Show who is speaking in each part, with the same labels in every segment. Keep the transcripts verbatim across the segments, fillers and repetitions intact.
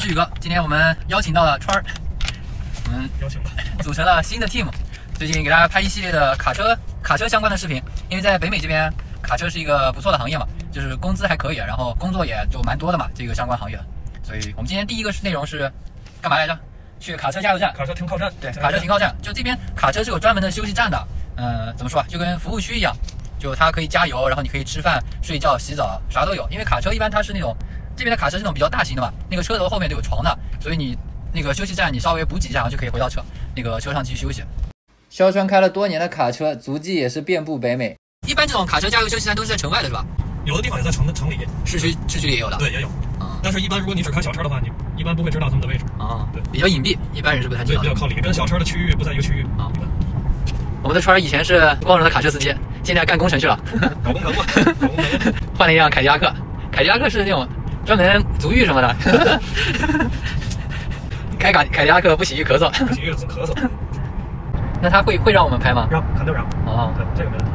Speaker 1: 志宇哥，今天我们邀请到了川儿，我们
Speaker 2: 邀请吧，
Speaker 1: 组成了新的 team， 最近给大家拍一系列的卡车卡车相关的视频，因为在北美这边卡车是一个不错的行业嘛，就是工资还可以，然后工作也就蛮多的嘛，这个相关行业的，所以我们今天第一个内容是干嘛来着？去卡车加油站，
Speaker 2: 卡车停靠站，
Speaker 1: 对，卡车停靠站，就这边卡车是有专门的休息站的，呃，怎么说啊，就跟服务区一样，就它可以加油，然后你可以吃饭、睡觉、洗澡，啥都有。因为卡车一般它是那种，这边的卡车是那种比较大型的嘛，那个车头后面都有床的，所以你那个休息站你稍微补给一下，然后就可以回到车那个车上继续休息。肖川开了多年的卡车，足迹也是遍布北美。一般这种卡车加油休息站都是在城外的是吧？
Speaker 2: 有的地方也在城的城里，
Speaker 1: 市区市区里也有的。
Speaker 2: 对，也有。
Speaker 1: 啊、嗯，
Speaker 2: 但是一般如果你只开小车的话，你一般不会知道他们的位置。
Speaker 1: 啊、
Speaker 2: 嗯，对，
Speaker 1: 比较隐蔽，一般人是不太知道。
Speaker 2: 对，比较靠里，跟小车的区域不在一个区域。
Speaker 1: 啊、嗯，我们的川以前是光荣的卡车司机，现在干工程去了，
Speaker 2: 搞工程嘛，搞工程。
Speaker 1: 换了一辆凯迪拉克，凯迪拉克是那种专门足浴什么的。开卡凯迪拉克不洗浴咳嗽，
Speaker 2: 不洗浴咳嗽。
Speaker 1: 那他会会让我们拍吗？
Speaker 2: 让，肯定让。
Speaker 1: 哦，
Speaker 2: 对，这个没问题。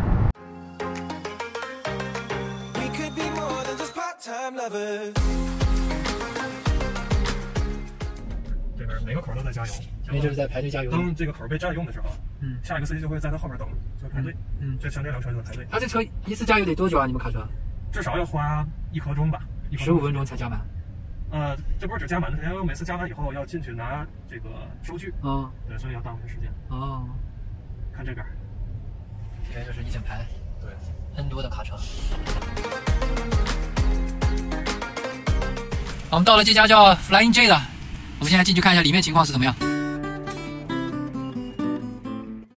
Speaker 2: 这边每个口都在加油，
Speaker 1: 因为就是在排队加油。
Speaker 2: 当这个口被占用的时候，
Speaker 1: 嗯，
Speaker 2: 下一个司机就会在他后面等，就排队。
Speaker 1: 嗯，
Speaker 2: 就像这辆车就在排队。
Speaker 1: 他这车一次加油得多久啊？你们卡车？
Speaker 2: 至少要花一刻钟吧，
Speaker 1: 十五分钟才加满。
Speaker 2: 呃，这不是只加满的时间，因为每次加完以后要进去拿这个收据。
Speaker 1: 哦，
Speaker 2: 对，所以要耽误些时间。
Speaker 1: 哦，
Speaker 2: 看这边，
Speaker 1: 这边就是一整排，
Speaker 2: 对
Speaker 1: ，N 多的卡车。好，我们到了这家叫 Flying J 的，我们现在进去看一下里面情况是怎么样。